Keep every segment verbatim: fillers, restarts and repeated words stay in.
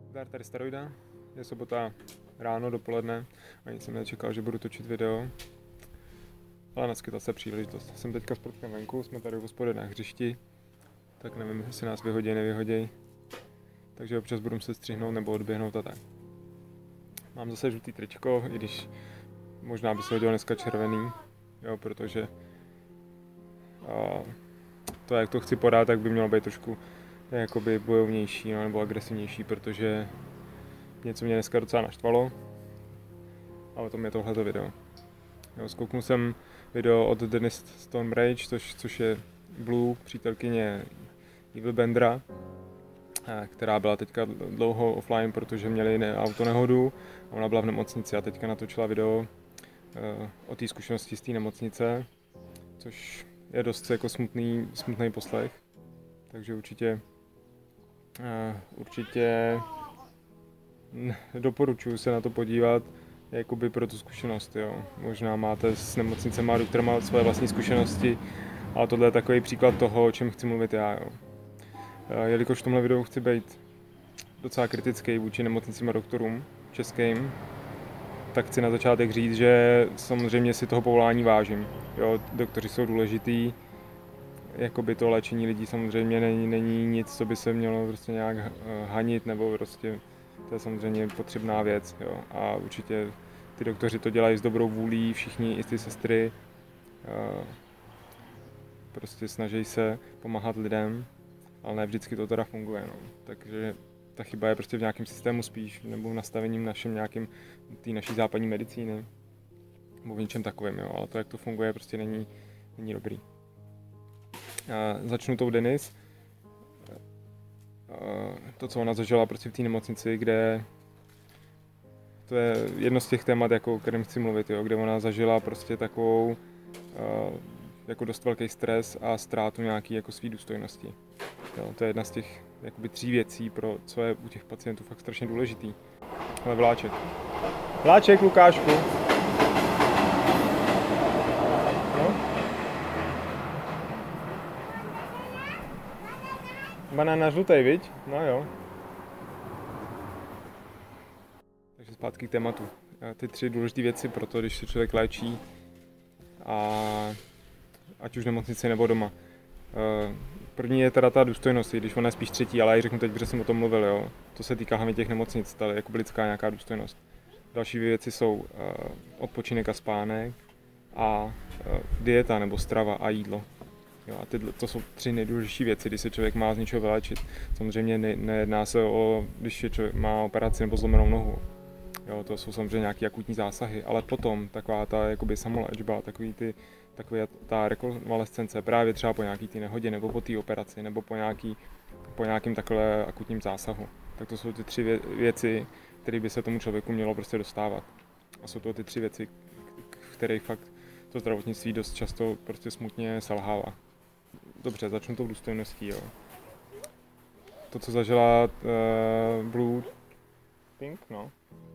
Zdar, tady Staroida, je sobota ráno, dopoledne, ani jsem nečekal, že budu točit video, ale naskytla se příležitost. Jsem teďka s prutkem venku, jsme tady v hospodě na hřišti, tak nevím, jestli nás vyhodí, nevyhoděj, takže občas budu se střihnout nebo odběhnout a tak. Mám zase žlutý tričko, i když možná by se hodilo dneska červený, jo, protože a, to, jak to chci podat, tak by mělo být trošku jakoby bojovnější, no, nebo agresivnější, protože něco mě dneska docela naštvalo a o tom je tohleto video. Jo, zkouknul jsem video od Dennis Stonebridge, což, což je Blue, přítelkyně Evil Bendera, která byla teďka dlouho offline, protože měli ne, autonehodu a ona byla v nemocnici a teďka natočila video uh, o té zkušenosti z té nemocnice, což je dost jako smutný, smutný poslech, takže určitě uh, určitě doporučuji se na to podívat jakoby pro tu zkušenost, jo. Možná máte s nemocnicema, doktor má své vlastní zkušenosti, ale tohle je takový příklad toho, o čem chci mluvit já, jo. Jelikož v tomhle videu chci být docela kritický vůči nemocnicím a doktorům českým, tak chci na začátek říct, že samozřejmě si toho povolání vážím. Jo, doktoři jsou důležitý, jakoby to léčení lidí samozřejmě není, není nic, co by se mělo prostě nějak hanit, nebo prostě to je samozřejmě potřebná věc. Jo. A určitě ty doktoři to dělají s dobrou vůlí, všichni i ty sestry prostě snaží se pomáhat lidem, ale ne vždycky to teda funguje. No. Takže ta chyba je prostě v nějakém systému spíš, nebo v nastavením našem nějakým, té naší západní medicíny, nebo v něčem takovém, jo. Ale to, jak to funguje, prostě není, není dobrý. A začnu tou Dennis. To, co ona zažila prostě v té nemocnici, kde to je jedno z těch témat, jako, o kterém chci mluvit, jo, kde ona zažila prostě takovou jako dost velký stres a ztrátu nějaký jako svý důstojnosti. Jo, to je jedna z těch jakoby tří věcí, pro co je u těch pacientů fakt strašně důležitý. Ale vláček. Vláček, Lukášku. No. Banana žlutej, viď? No jo. Takže zpátky k tématu. Ty tři důležité věci pro to, když se člověk léčí, a ať už v nemocnici nebo doma. První je teda ta důstojnost, když ona je spíš třetí, ale já ji řeknu teď, protože jsem o tom mluvil, jo. To se týká hlavně těch nemocnic, tady jako lidská nějaká důstojnost. Další věci jsou uh, odpočinek a spánek a uh, dieta nebo strava a jídlo. Jo, a tyhle, to jsou tři nejdůležitější věci, když se člověk má z něčeho vyléčit. Samozřejmě ne, nejedná se o, když je člověk má operaci nebo zlomenou nohu. Jo, to jsou samozřejmě nějaké akutní zásahy, ale potom taková ta jakoby samoléčba, takový ty taková ta rekonvalescence právě třeba po nějaký té nehodě nebo po té operaci nebo po, nějaký, po nějakým takhle akutním zásahu. Tak to jsou ty tři vě- věci, které by se tomu člověku mělo prostě dostávat. A jsou to ty tři věci, v kterých fakt to zdravotnictví dost často prostě smutně selhává. Dobře, začnu tou důstojností, jo. To, co zažila uh, Blue Pink, no.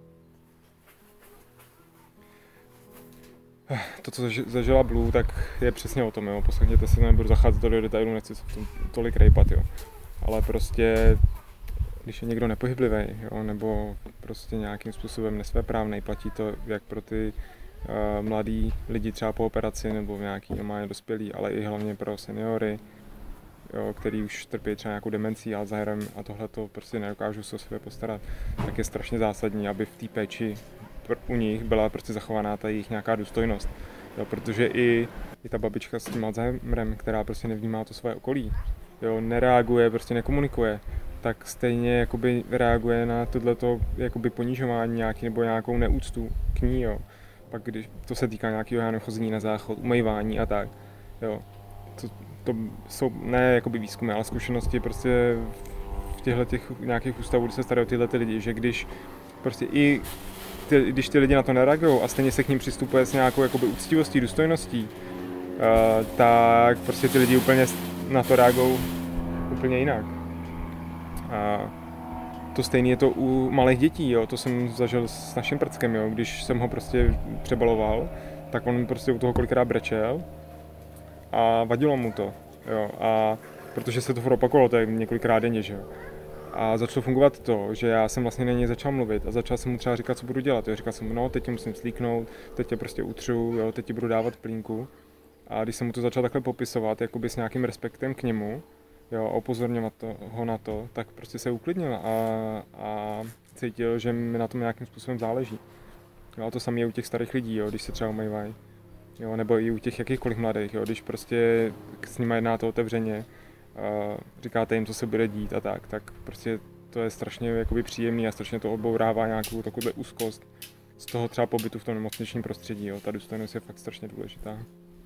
To, co zažila Blue, tak je přesně o tom, jo. Poslechněte si to, nebudu zacházet do detailu, nechci se v tom tolik rejpat, jo. Ale prostě, když je někdo nepohyblivý, jo, nebo prostě nějakým způsobem nesvéprávnej, platí to jak pro ty uh, mladý lidi třeba po operaci, nebo nějaký normálně dospělí, ale i hlavně pro seniory, jo, který už trpí třeba nějakou demencí, Alzheimerem a tohle to prostě nedokážou se o sebe postarat, tak je strašně zásadní, aby v té péči u nich byla prostě zachovaná ta jejich nějaká důstojnost. Jo, protože i, i ta babička s tím Alzheimerem, která prostě nevnímá to svoje okolí, jo, nereaguje, prostě nekomunikuje, tak stejně jakoby reaguje na tohleto jakoby ponižování nějaký, nebo nějakou neúctu k ní, jo. Pak když to se týká nějakého chození na záchod, umývání a tak, jo. To, to jsou ne jakoby výzkumy, ale zkušenosti prostě v těchto těch nějakých ústavů, kde se starají o tyhle ty lidi, že když prostě i ty, když ty lidi na to nereagují a stejně se k ním přistupuje s nějakou jakoby úctivostí, důstojností, uh, tak prostě ty lidi úplně na to reagují úplně jinak. A to stejné je to u malých dětí, jo. To jsem zažil s naším prckem, jo. Když jsem ho prostě přebaloval, tak on prostě u toho kolikrát brečel a vadilo mu to, jo. A protože se to furt opakovalo, to je několikrát denně, že jo. A začalo fungovat to, že já jsem vlastně na něj začal mluvit a začal jsem mu třeba říkat, co budu dělat. Jo. Říkal jsem mu, no, teď tě musím slíknout, teď tě prostě utřu, jo, teď ti budu dávat plínku. A když jsem mu to začal takhle popisovat, jakoby s nějakým respektem k němu, jo, a upozorňovat to, ho na to, tak prostě se uklidnil a, a cítil, že mi na tom nějakým způsobem záleží. Jo, a to samé je u těch starých lidí, jo, když se třeba umývají. Jo, nebo i u těch jakýchkoliv mladých, jo, když prostě s nimi jednáte otevřeně, a říkáte jim, co se bude dít a tak, tak prostě to je strašně jakoby příjemný a strašně to odbourává nějakou takovou úzkost z toho třeba pobytu v tom nemocničním prostředí. Jo. Ta důstojnost je fakt strašně důležitá.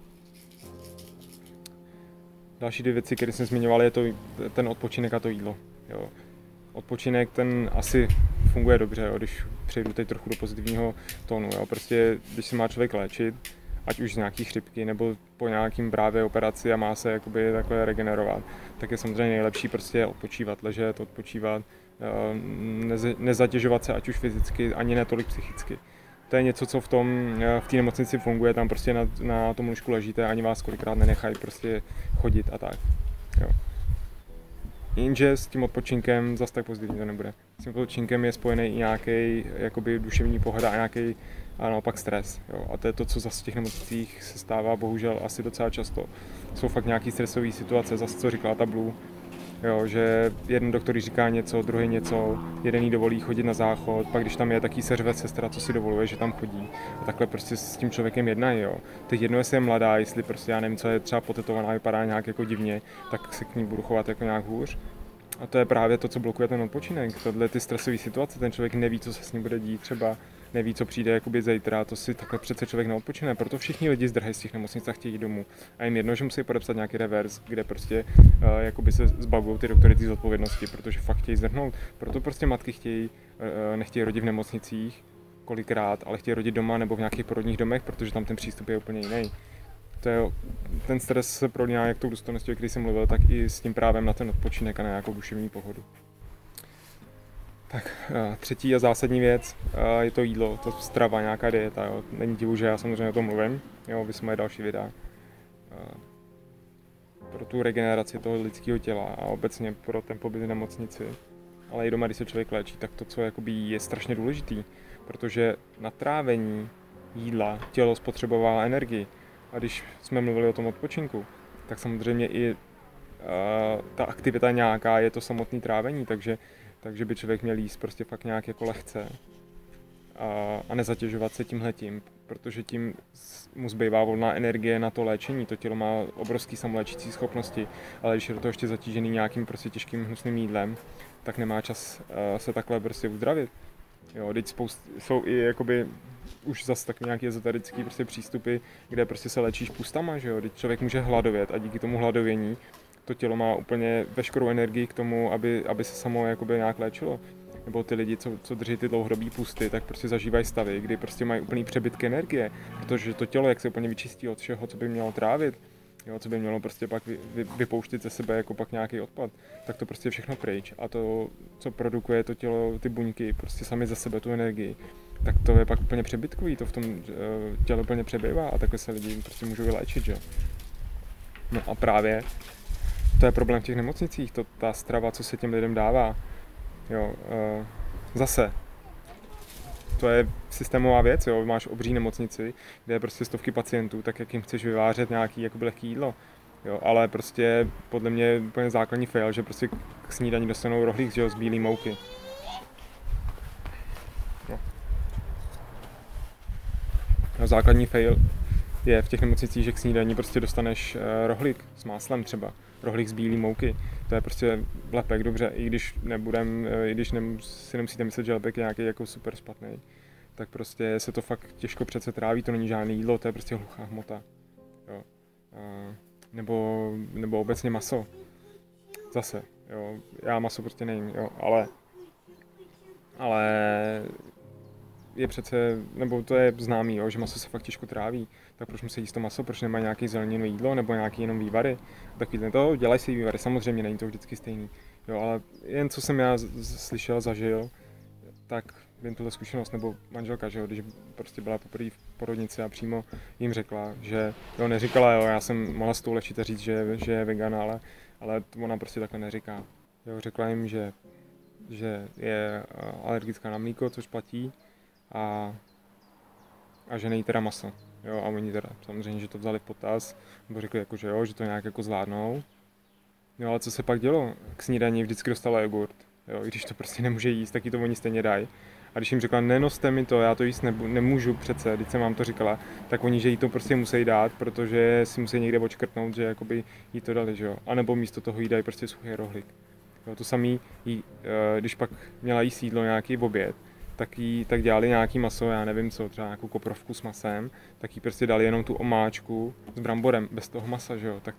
Další dvě věci, které jsem zmiňoval, je to ten odpočinek a to jídlo. Jo. Odpočinek, ten asi funguje dobře, jo, když přejdu teď trochu do pozitivního tónu. Jo. Prostě, když se má člověk léčit, ať už z nějaký chřipky nebo po nějakým právě operaci a má se jakoby takhle regenerovat, tak je samozřejmě nejlepší prostě odpočívat, ležet, odpočívat, nezatěžovat se ať už fyzicky, ani ne tolik psychicky. To je něco, co v tom, v té nemocnici funguje, tam prostě na, na tom lůžku ležíte, ani vás kolikrát nenechají prostě chodit a tak. Jo. Jenže s tím odpočinkem zase tak pozitivní to nebude. S tím odpočinkem je spojený i nějaký jakoby duševní pohoda a nějaký a naopak stres. Jo. A to je to, co zase v těch nemocnicích se stává bohužel asi docela často. Jsou fakt nějaký stresové situace, zase co říkala ta Blue, jo, že jeden doktor říká něco, druhý něco, jeden jí dovolí chodit na záchod, pak když tam je, taký se řve sestra, co si dovoluje, že tam chodí. A takhle prostě s tím člověkem jednají, jo. Teď jedno, jestli je mladá, jestli prostě já nevím, co je třeba potetovaná, vypadá nějak jako divně, tak se k ní budu chovat jako nějak hůř. A to je právě to, co blokuje ten odpočinek. Tohle ty stresové situace, ten člověk neví, co se s ním bude dít, třeba neví, co přijde jakoby zítra, to si takhle přece člověk neodpočine. Proto všichni lidi zdrhají z těch nemocnic a chtějí jít domů. A jim jedno, že musí podepsat nějaký revers, kde prostě uh, jakoby se zbavují ty doktory z odpovědnosti, protože fakt chtějí zdrhnout. Proto prostě matky chtějí, uh, nechtějí rodit v nemocnicích kolikrát, ale chtějí rodit doma nebo v nějakých porodních domech, protože tam ten přístup je úplně jiný. To je, ten stres se prolíná jak tou důstojností, o které jsem mluvil, tak i s tím právem na ten odpočinek a na nějakou duševní pohodu. Tak třetí a zásadní věc je to jídlo, to strava, nějaká dieta. Jo. Není divu, že já samozřejmě o tom mluvím, jo, vy moje další videa. Pro tu regeneraci toho lidského těla a obecně pro ten pobyt v nemocnici, ale i doma, když se člověk léčí, tak to, co jakoby je strašně důležitý, protože na trávení jídla tělo spotřebovává energii. A když jsme mluvili o tom odpočinku, tak samozřejmě i uh, ta aktivita nějaká je to samotné trávení, takže, takže by člověk měl jíst prostě fakt nějak jako lehce a, a nezatěžovat se tímhletím, protože tím mu zbývá volná energie na to léčení. To tělo má obrovský samoléčící schopnosti, ale když je do toho ještě zatížený nějakým prostě těžkým hnusným jídlem, tak nemá čas uh, se takhle prostě uzdravit. Jo, teď spoust, jsou i jakoby už zase tak nějaký ezoterický prostě přístupy, kde prostě se léčíš pustama, že jo, teď člověk může hladovět a díky tomu hladovění to tělo má úplně veškerou energii k tomu, aby, aby se samo jakoby nějak léčilo. Nebo ty lidi, co, co drží ty dlouhodobý pusty, tak prostě zažívají stavy, kdy prostě mají úplný přebytky energie, protože to tělo, jak se úplně vyčistí od všeho, co by mělo trávit, jo, co by mělo prostě pak vy, vy, vypouštět ze sebe jako pak nějaký odpad, tak to prostě je všechno pryč. A to, co produkuje to tělo, ty buňky, prostě sami za sebe tu energii, tak to je pak úplně přebytkový, to v tom uh, těle úplně přebývá a takhle se lidi prostě můžou vyléčit, že? No a právě to je problém v těch nemocnicích, to, ta strava, co se těm lidem dává. Jo, uh, zase, to je systémová věc, jo, máš obří nemocnici, kde je prostě stovky pacientů, tak jak jim chceš vyvářet nějaký jakoby lehký jídlo. Jo, ale prostě podle mě je úplně základní fail, že prostě k snídani dostanou rohlík, že jo, z bílé mouky. No. No, základní fail je v těch nemocnicích, že k snídani prostě dostaneš uh, rohlík s máslem třeba, rohlík z bílé mouky. To je prostě lepek, dobře, i když nebudem, uh, i když nem, si nemusíte myslet, že lepek je nějaký jako super špatný, tak prostě se to fakt těžko přece tráví, to není žádný jídlo, to je prostě hluchá hmota. Jo. Uh, nebo, nebo obecně maso. Zase, jo, já maso prostě nejím, jo, ale, ale je přece, nebo to je známý, jo, že maso se fakt těžko tráví, tak proč musí jíst to maso, proč nemá nějaký zeleninu jídlo, nebo nějaký jenom vývary, takový to, dělají si vývary, samozřejmě není to vždycky stejný, jo, ale jen co jsem já z- z- slyšel, zažil, tak vím tuhle zkušenost, nebo manželka, že jo, když prostě byla poprvé v porodnici a přímo jim řekla, že, jo, neříkala, jo, já jsem mohla s tou lečit a říct, že, že je vegan, ale, ale ona prostě takhle neříká, jo, řekla jim, že že je alergická na mlíko, což platí, a, a že nejí teda maso. Jo, a oni teda samozřejmě, že to vzali v potaz, nebo řekli jako, že jo, že to nějak jako zvládnou. Jo, ale co se pak dělo? K snídani vždycky dostala jogurt. Jo, i když to prostě nemůže jíst, tak jí to oni stejně dají. A když jim řekla, nenoste mi to, já to jíst nebu, nemůžu přece, když jsem vám to říkala, tak oni, že jí to prostě musí dát, protože si musí někde odškrtnout, že jakoby jí to dali, že jo. A nebo místo toho jí dají prostě suchý rohlík. Jo, to samý, jí, když pak měla jíst jídlo, nějaký oběd, tak jí tak dělali nějaký maso, já nevím co, třeba nějakou koprovku s masem, tak jí prostě dali jenom tu omáčku s bramborem, bez toho masa, že jo. Tak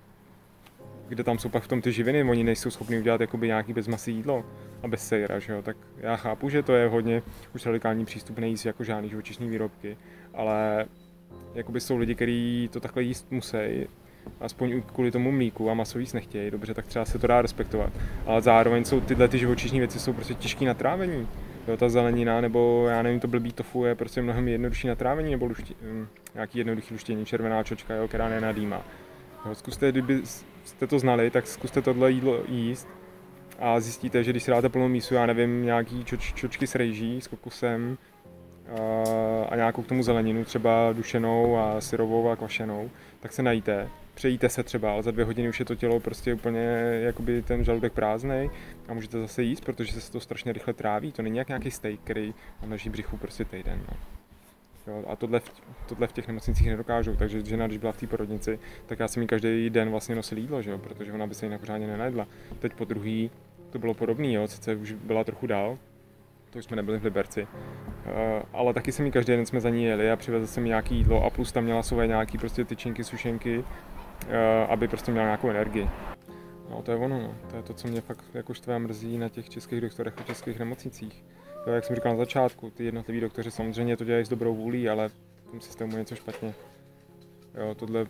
kde tam jsou pak v tom ty živiny, oni nejsou schopni udělat jakoby nějaký bez masy jídlo a bez sejra, že jo, tak já chápu, že to je hodně už radikální přístup, nejíst jako žádný živočišní výrobky, ale jakoby jsou lidi, kteří to takhle jíst musí, aspoň kvůli tomu mlíku a maso jíst nechtějí, dobře, tak třeba se to dá respektovat, ale zároveň jsou tyhle ty živočišní věci jsou prostě těžký na trávení, jo, ta zelenina nebo já nevím, to blbý tofu je prostě mnohem jednodušší na trávení, nebo lušti, nějaký jednoduchý luštění, červená čočka, jo, která nenadýmá. Jo, zkuste, kdyby jste to znali, tak zkuste tohle jídlo jíst a zjistíte, že když si dáte plnou mísu, já nevím, nějaký čoč, čočky s rejží, s kokosem a, a nějakou k tomu zeleninu, třeba dušenou a syrovou a kvašenou, tak se najíte, přejíte se třeba, ale za dvě hodiny už je to tělo prostě úplně jakoby ten žaludek prázdnej a můžete zase jíst, protože se to strašně rychle tráví, to není jak nějaký steak, který vám leží v břichu prostě týden. No. Jo, a tohle v, tohle v těch nemocnicích nedokážou, takže žena, když byla v té porodnici, tak já jsem jí každý den vlastně nosil jídlo, že jo, protože ona by se jinak pořádně nenajedla. Teď po druhý to bylo podobný, jo, sice už byla trochu dál, to už jsme nebyli v Liberci, uh, ale taky jsem jí každý den jsme za ní jeli a přivezl jsem jí nějaký jídlo a plus tam měla svoje nějaký prostě tyčinky, sušenky, uh, aby prostě měla nějakou energii. No to je ono, no. To je to, co mě fakt jako štve mrzí na těch českých doktorech a českých nemocnicích. Jo, jak jsem říkal na začátku, ty jednotliví doktoři samozřejmě to dělají s dobrou vůlí, ale v tom systému je něco špatně. Jo, tohle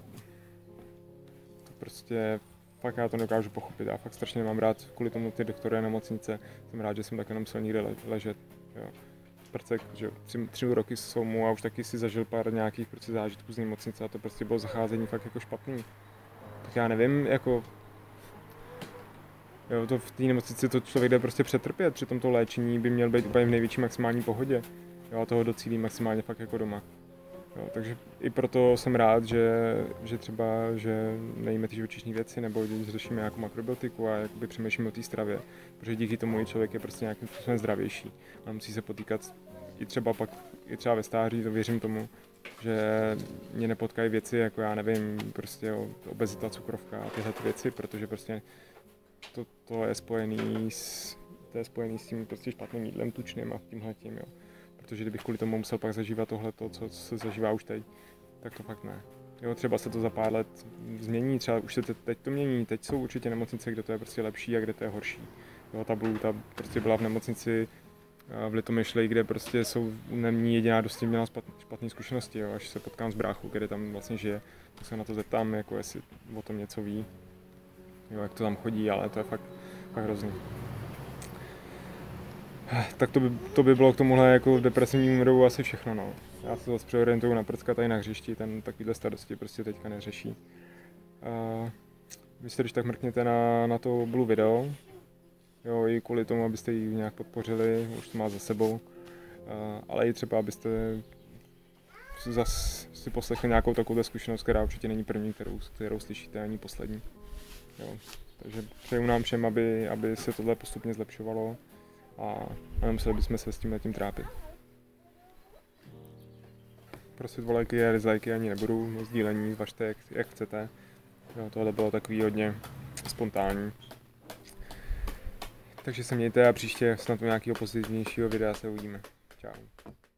to prostě fakt já to nedokážu pochopit. Já fakt strašně mám rád kvůli tomu ty doktory a nemocnice. Jsem rád, že jsem tak nemusel nikde ležet. Jo. Prcek, že tři, tři roky jsou mu a už taky si zažil pár nějakých prostě zážitků z nemocnice a to prostě bylo zacházení fakt jako špatný. Tak já nevím, jako jo, to v té nemocnici to člověk jde prostě přetrpět, přitom to léčení by měl být úplně v největší maximální pohodě. Jo, a toho docílí maximálně fakt jako doma. Jo, takže i proto jsem rád, že, že třeba, že nejíme ty živočišní věci, nebo že řešíme nějakou makrobiotiku a jakoby přemýšlíme o té stravě, protože díky tomu i člověk je prostě nějakým způsobem zdravější. A musí se potýkat i třeba pak, i třeba ve stáří, to věřím tomu, že mě nepotkají věci jako já nevím, prostě obezita, cukrovka a tyhle věci, protože prostě To, to je spojený s, to je spojený s tím prostě špatným jídlem, tučným a tímhletím, jo. Protože kdybych kvůli tomu musel pak zažívat tohleto, co, co se zažívá už teď, tak to fakt ne. Jo, třeba se to za pár let změní, třeba už se teď to mění, teď jsou určitě nemocnice, kde to je prostě lepší a kde to je horší. Jo, ta Blue, ta prostě byla v nemocnici v Litomyšli, kde prostě jsou, není jediná, kdo s tím měla špatné zkušenosti, jo. Až se potkám s bráchou, který tam vlastně žije, tak se na to zeptám, jako jestli o tom něco ví. Jo, jak to tam chodí, ale to je fakt, fakt hrozný. Tak to by, to by bylo k tomuhle jako depresivnímu mrovu asi všechno, no. Já se zase přeorientuju na Prcka tady na hřišti, ten takovýhle starosti prostě teďka neřeší. Uh, vy se když tak mrkněte na, na to Blue video, jo, i kvůli tomu, abyste ji nějak podpořili, už to má za sebou, uh, ale i třeba, abyste zase si poslechli nějakou takovou zkušenost, která určitě není první, kterou, kterou slyšíte, ani poslední. Jo, takže přeju nám všem, aby, aby se tohle postupně zlepšovalo a, a nemuseli bychom se s tímhletím trápit. Prosit o lajky a dislajky ani nebudu, sdílení, zvažte jak, jak chcete. Jo, tohle bylo takový hodně spontánní. Takže se mějte a příště snad u nějakého pozitivnějšího videa se uvidíme. Čau.